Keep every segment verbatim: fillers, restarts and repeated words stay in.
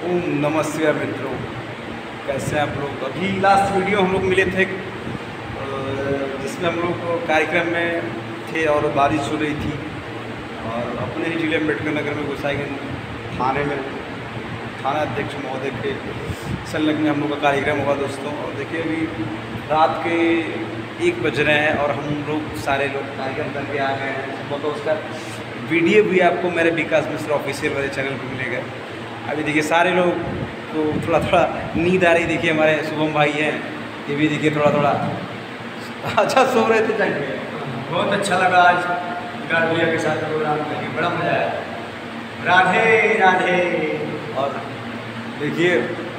ओम नमः शिवाय मित्रों, कैसे हैं आप लोग। अभी लास्ट वीडियो हम लोग मिले थे जिसमें हम लोग कार्यक्रम में थे और बारिश हो रही थी और अपने ही जिले अम्बेडकर नगर में गोसाईगंज थाने में थाना अध्यक्ष महोदय के संलग्न में हम लोग का कार्यक्रम हुआ दोस्तों। और देखिए अभी रात के एक बज रहे हैं और हम लोग सारे लोग कार्यक्रम करके आ गए हैं। तो उसका वीडियो भी आपको मेरे विकास मिश्र ऑफिशियल वाले चैनल पर मिलेगा। अभी देखिए सारे लोग को थोड़ा थोड़ा नींद आ रही। देखिए हमारे शुभम भाई हैं, ये भी देखिए थोड़ा थोड़ा अच्छा सो रहे थे। बहुत अच्छा लगा आज विकास भैया के साथ प्रोग्राम करके, बड़ा मजा आया। राधे राधे। और देखिए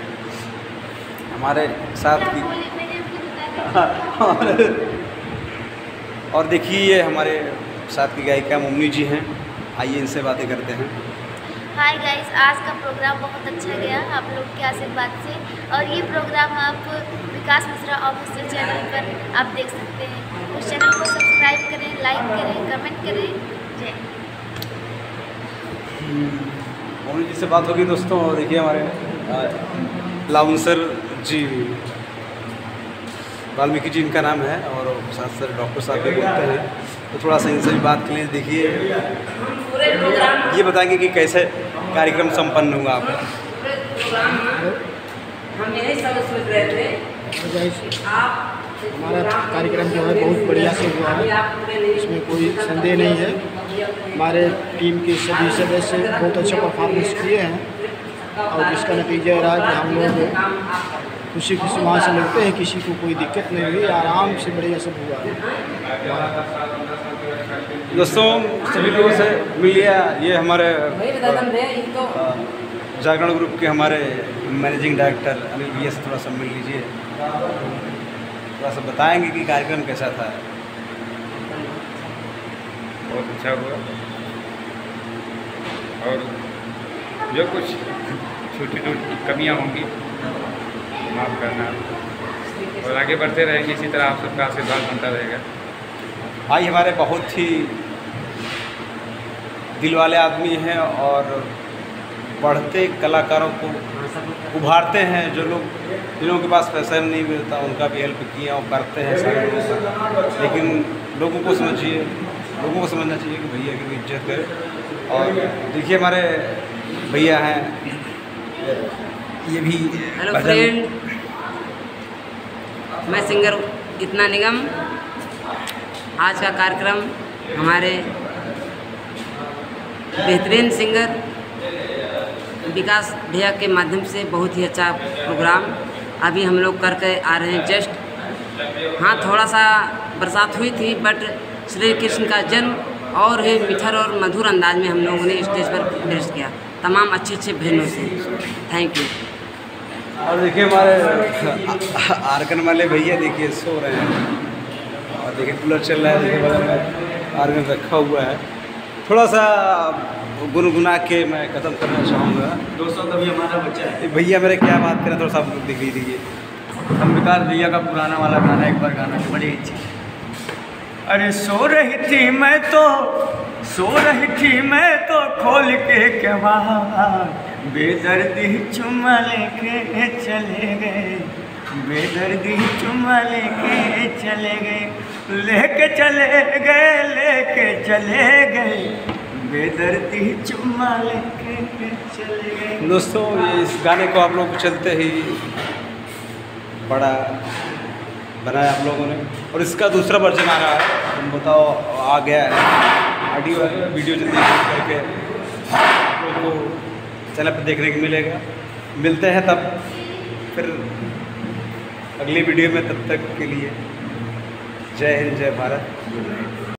हमारे साथ की और देखिए ये हमारे साथ की गायिका मम्मी जी हैं। आइए इनसे बातें करते हैं। हाय गाइस, आज का प्रोग्राम बहुत अच्छा गया आप लोग के आशीर्वाद से। और ये प्रोग्राम आप विकास मिश्रा ऑफिशियल चैनल पर आप देख सकते हैं। उस चैनल को सब्सक्राइब करें, लाइक करें, कमेंट करें। जय मम्मी जी से बात होगी दोस्तों। और देखिए हमारे लाउंसर जी वाल्मीकि जी इनका नाम है और साथ साथ डॉक्टर साहब भी बोलते हैं, तो थोड़ा सा इनसे भी बात करें। देखिए ये बताएंगे कि कैसे कार्यक्रम संपन्न हुआ आपका। हम यही सब सोच रहे थे आप हमारा कार्यक्रम जो है बहुत बढ़िया से हुआ है, इसमें कोई संदेह नहीं है। हमारे टीम के सभी सदस्य बहुत अच्छा परफॉर्मेंस किए हैं और जिसका नतीजा रहा कि हम लोग खुशी खुशी वहाँ से लगते हैं, किसी को कोई दिक्कत नहीं हुई, आराम से बढ़िया सब हुआ दोस्तों। सभी लोगों से मिलिए। ये हमारे जागरण ग्रुप के हमारे मैनेजिंग डायरेक्टर अनिल भैया से थोड़ा सा मिल लीजिए, थोड़ा सा बताएंगे कि कार्यक्रम कैसा था। बहुत अच्छा हुआ और जो कुछ छोटी छोटी कमियां होंगी माफ़ करना और आगे बढ़ते रहेंगे इसी तरह। आप सबका आशीर्वाद बनता रहेगा। भाई हमारे बहुत ही दिल वाले आदमी हैं और बढ़ते कलाकारों को उभारते हैं। जो लोग जिन के पास पैसा नहीं मिलता उनका भी हेल्प किया और करते हैं सारे लोग। लेकिन लोगों को समझिए, लोगों को समझना चाहिए कि भैया की इज्जत करें। और देखिए हमारे भैया हैं, ये भी हेलो फ्रेंड, मैं सिंगर इतना निगम। आज का कार्यक्रम हमारे बेहतरीन सिंगर विकास भैया के माध्यम से बहुत ही अच्छा प्रोग्राम अभी हम लोग करके आ रहे हैं जस्ट। हाँ, थोड़ा सा बरसात हुई थी बट श्री कृष्ण का जन्म और ही मीठर और मधुर अंदाज में हम लोगों ने स्टेज पर पेश किया तमाम अच्छे अच्छे भजनों से। Thank you. और देखिए हमारे आर्गन वाले भैया देखिए सो रहे हैं और देखिए कूलर चल रहा है, देखिए बगल में आर्गन रखा हुआ है। थोड़ा सा गुनगुना के मैं ख़त्म करना चाहूँगा दोस्तों। तभी हमारा बच्चा है भैया मेरे क्या बात करें, थोड़ा सा आप लोग दिख दीजिए। हम विकास भैया का पुराना वाला गाना एक बार गाना की बड़ी इच्छा। अरे सो रही थी मैं तो सो रही थी मैं तो खोल के केवाड़, बेदर्दी चुम्मा लेके चले गए, बेदर्दी चुम्मा लेके चले गए, लेके चले गए लेके चले गए, बेदर्दी चुम्मा लेके चले गए। दोस्तों ये इस गाने को आप लोग को चलते ही बड़ा बनाया आप लोगों ने और इसका दूसरा वर्जन आ रहा है। तुम बताओ आ गया है ऑडियो वीडियो जल्दी करके आप लोग को चैनल पर देखने को मिलेगा। मिलते हैं तब फिर अगली वीडियो में, तब तक के लिए जय हिंद, जय भारत, गुड नाइट।